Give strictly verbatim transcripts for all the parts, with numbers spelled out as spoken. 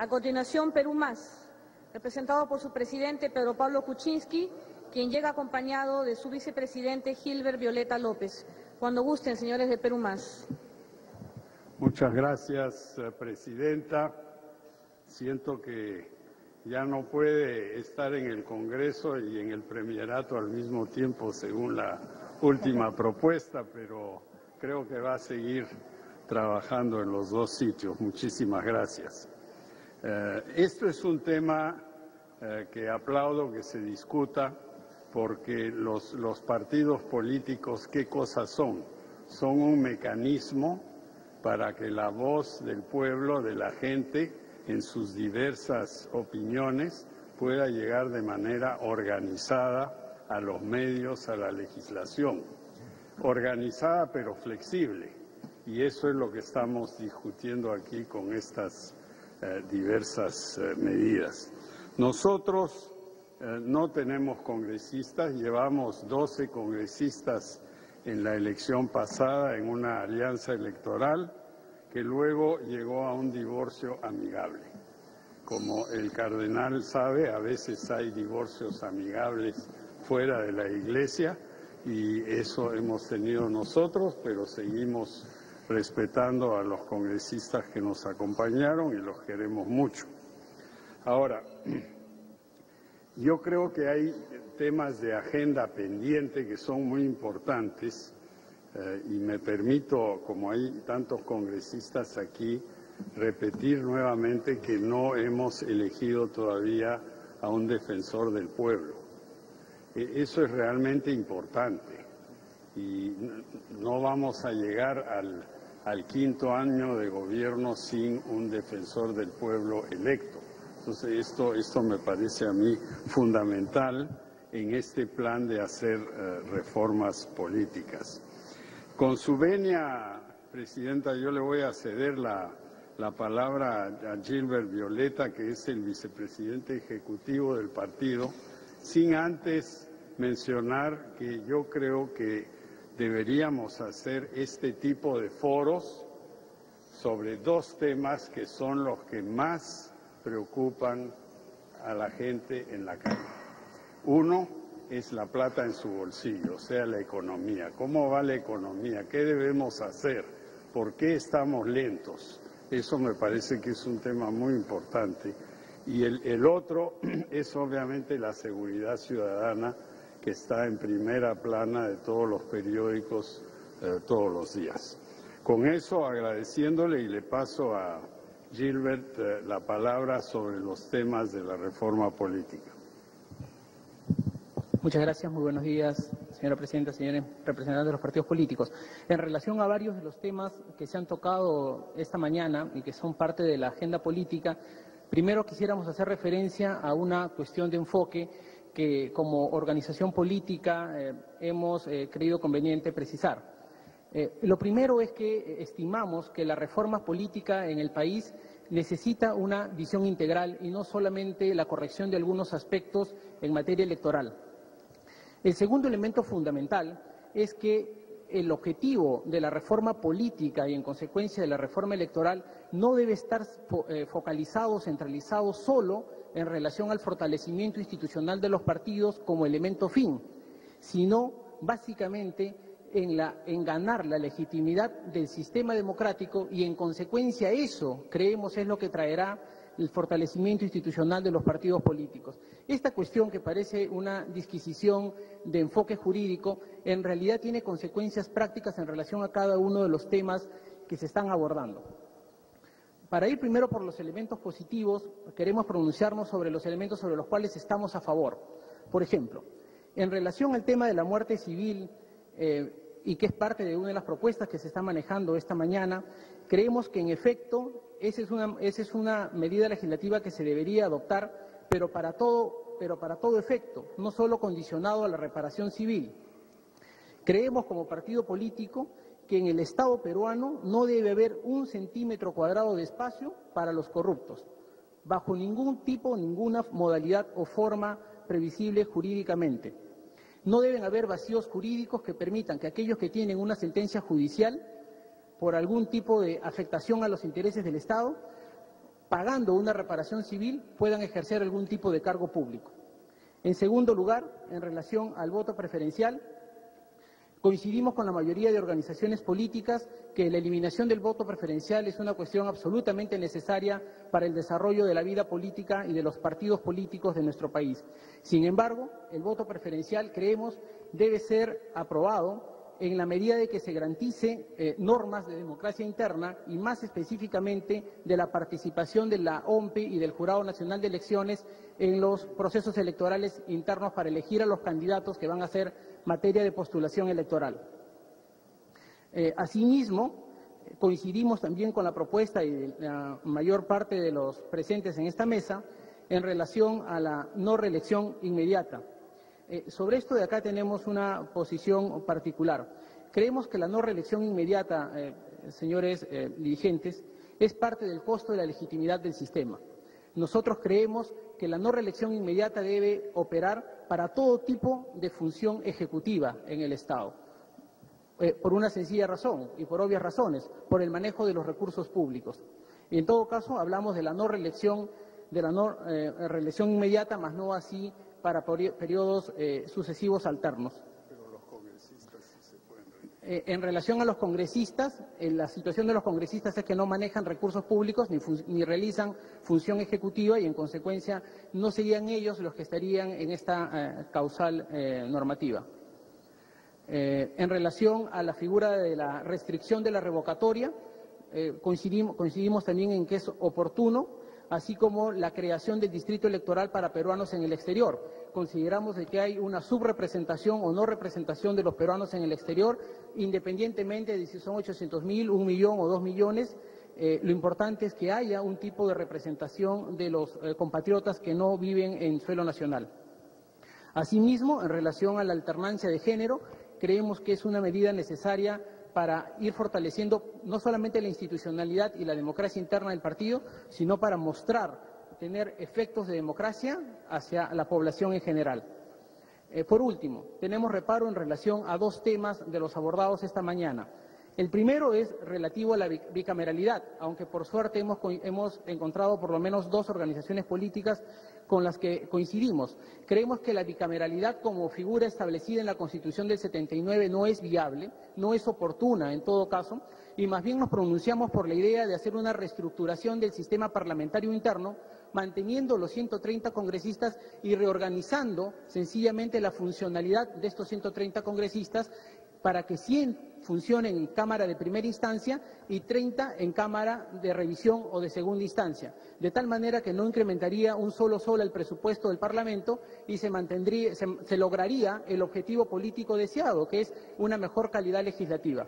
A continuación, Perú Más, representado por su presidente Pedro Pablo Kuczynski, quien llega acompañado de su vicepresidente Gilbert Violeta López. Cuando gusten, señores de Perú Más. Muchas gracias, presidenta. Siento que ya no puede estar en el Congreso y en el Premierato al mismo tiempo, según la última propuesta, pero creo que va a seguir trabajando en los dos sitios. Muchísimas gracias. Eh, esto es un tema eh, que aplaudo que se discuta, porque los, los partidos políticos, ¿qué cosas son? Son un mecanismo para que la voz del pueblo, de la gente, en sus diversas opiniones, pueda llegar de manera organizada a los medios, a la legislación. Organizada pero flexible, y eso es lo que estamos discutiendo aquí con estas eh, diversas eh, medidas. Nosotros eh, no tenemos congresistas, llevamos doce congresistas en la elección pasada en una alianza electoral que luego llegó a un divorcio amigable. Como el cardenal sabe, a veces hay divorcios amigables fuera de la Iglesia y eso hemos tenido nosotros, pero seguimos respetando a los congresistas que nos acompañaron y los queremos mucho. Ahora, yo creo que hay temas de agenda pendiente que son muy importantes eh, y me permito, como hay tantos congresistas aquí, repetir nuevamente que no hemos elegido todavía a un defensor del pueblo. Eso es realmente importante y no vamos a llegar al, al quinto año de gobierno sin un defensor del pueblo electo. Entonces esto, esto me parece a mí fundamental en este plan de hacer eh, reformas políticas. Con su venia, presidenta, yo le voy a ceder la, la palabra a Gilbert Violeta, que es el vicepresidente ejecutivo del partido, sin antes mencionar que yo creo que deberíamos hacer este tipo de foros sobre dos temas que son los que más preocupan a la gente en la calle. Uno es la plata en su bolsillo, o sea, la economía. ¿Cómo va la economía? ¿Qué debemos hacer? ¿Por qué estamos lentos? Eso me parece que es un tema muy importante. Y el, el otro es obviamente la seguridad ciudadana, que está en primera plana de todos los periódicos eh, todos los días. Con eso, agradeciéndole, y le paso a Gilbert eh, la palabra sobre los temas de la reforma política. Muchas gracias, muy buenos días, señora presidenta, señores representantes de los partidos políticos. En relación a varios de los temas que se han tocado esta mañana y que son parte de la agenda política, primero quisiéramos hacer referencia a una cuestión de enfoque que como organización política eh, hemos eh, creído conveniente precisar. Eh, lo primero es que estimamos que la reforma política en el país necesita una visión integral y no solamente la corrección de algunos aspectos en materia electoral. El segundo elemento fundamental es que el objetivo de la reforma política y en consecuencia de la reforma electoral no debe estar eh, focalizado, centralizado solo en relación al fortalecimiento institucional de los partidos como elemento fin, sino básicamente en, la, en ganar la legitimidad del sistema democrático y en consecuencia eso creemos es lo que traerá el fortalecimiento institucional de los partidos políticos. Esta cuestión, que parece una disquisición de enfoque jurídico, en realidad tiene consecuencias prácticas en relación a cada uno de los temas que se están abordando. Para ir primero por los elementos positivos, queremos pronunciarnos sobre los elementos sobre los cuales estamos a favor. Por ejemplo, en relación al tema de la muerte civil, eh, y que es parte de una de las propuestas que se está manejando esta mañana, creemos que en efecto esa es una, esa es una medida legislativa que se debería adoptar, pero para todo, pero para todo efecto, no solo condicionado a la reparación civil. Creemos como partido político que en el Estado peruano no debe haber un centímetro cuadrado de espacio para los corruptos, bajo ningún tipo, ninguna modalidad o forma previsible jurídicamente. No deben haber vacíos jurídicos que permitan que aquellos que tienen una sentencia judicial por algún tipo de afectación a los intereses del Estado pagando una reparación civil, puedan ejercer algún tipo de cargo público. En segundo lugar, en relación al voto preferencial, coincidimos con la mayoría de organizaciones políticas que la eliminación del voto preferencial es una cuestión absolutamente necesaria para el desarrollo de la vida política y de los partidos políticos de nuestro país. Sin embargo, el voto preferencial, creemos, debe ser aprobado en la medida de que se garantice eh, normas de democracia interna y más específicamente de la participación de la O M P E y del Jurado Nacional de Elecciones en los procesos electorales internos para elegir a los candidatos que van a ser materia de postulación electoral. Eh, asimismo, coincidimos también con la propuesta y de la mayor parte de los presentes en esta mesa en relación a la no reelección inmediata. Eh, sobre esto de acá tenemos una posición particular. Creemos que la no reelección inmediata, eh, señores eh, dirigentes, es parte del costo de la legitimidad del sistema. Nosotros creemos que la no reelección inmediata debe operar para todo tipo de función ejecutiva en el Estado, eh, por una sencilla razón y por obvias razones, por el manejo de los recursos públicos. Y en todo caso hablamos de la no reelección, de la no eh, reelección inmediata, más no así para periodos eh, sucesivos alternos. Pero los congresistas sí se pueden reelegir. Eh, en relación a los congresistas, eh, la situación de los congresistas es que no manejan recursos públicos ni, ni realizan función ejecutiva y en consecuencia no serían ellos los que estarían en esta eh, causal eh, normativa. Eh, en relación a la figura de la restricción de la revocatoria, eh, coincidimos, coincidimos también en que es oportuno, así como la creación del distrito electoral para peruanos en el exterior. Consideramos de que hay una subrepresentación o no representación de los peruanos en el exterior, independientemente de si son ochocientos mil, un millón o dos millones. Eh, lo importante es que haya un tipo de representación de los eh, compatriotas que no viven en suelo nacional. Asimismo, en relación a la alternancia de género, creemos que es una medida necesaria para ir fortaleciendo no solamente la institucionalidad y la democracia interna del partido, sino para mostrar, tener efectos de democracia hacia la población en general. Eh, por último, tenemos reparo en relación a dos temas de los abordados esta mañana. El primero es relativo a la bicameralidad, aunque por suerte hemos, hemos encontrado por lo menos dos organizaciones políticas con las que coincidimos. Creemos que la bicameralidad como figura establecida en la Constitución del setenta y nueve no es viable, no es oportuna en todo caso, y más bien nos pronunciamos por la idea de hacer una reestructuración del sistema parlamentario interno, manteniendo los ciento treinta congresistas y reorganizando sencillamente la funcionalidad de estos ciento treinta congresistas para que cien funcionen en Cámara de primera instancia y treinta en Cámara de revisión o de segunda instancia, de tal manera que no incrementaría un solo sol el presupuesto del Parlamento y se, mantendría, se, se lograría el objetivo político deseado, que es una mejor calidad legislativa.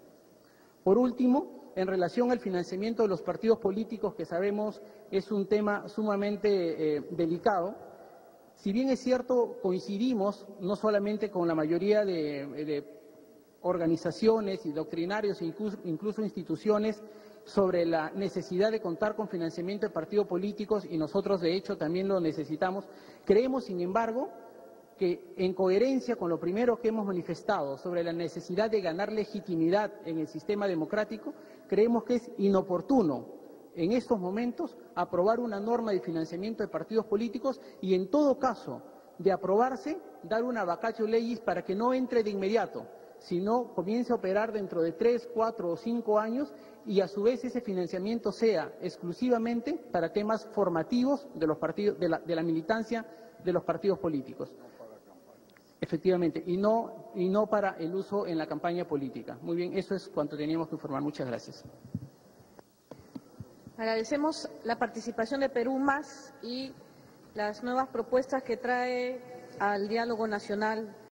Por último, en relación al financiamiento de los partidos políticos, que sabemos es un tema sumamente eh, delicado, si bien es cierto, coincidimos no solamente con la mayoría de, de organizaciones y doctrinarios, incluso, incluso instituciones, sobre la necesidad de contar con financiamiento de partidos políticos, y nosotros de hecho también lo necesitamos. Creemos, sin embargo, que en coherencia con lo primero que hemos manifestado sobre la necesidad de ganar legitimidad en el sistema democrático, creemos que es inoportuno en estos momentos aprobar una norma de financiamiento de partidos políticos y, en todo caso, de aprobarse, dar una vacatio legis para que no entre de inmediato, sino comience a operar dentro de tres, cuatro o cinco años y a su vez ese financiamiento sea exclusivamente para temas formativos de los partidos, de la, de la militancia de los partidos políticos. Efectivamente, y no, y no para el uso en la campaña política. Muy bien, eso es cuanto teníamos que informar. Muchas gracias. Agradecemos la participación de Perú Más y las nuevas propuestas que trae al diálogo nacional